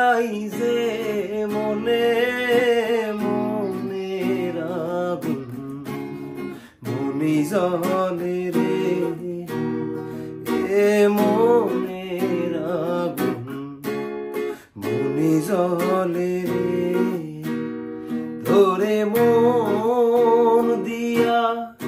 জ্বালাই যে মনে মনের আগুন মনি জলে রে এ মনের আগুন মনি জলে রে ধরে মন দিয়া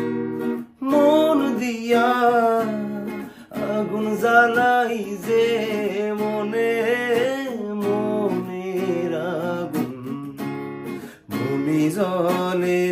আগুন জ্বালাই যে মনে মনের আগুন মনি জলে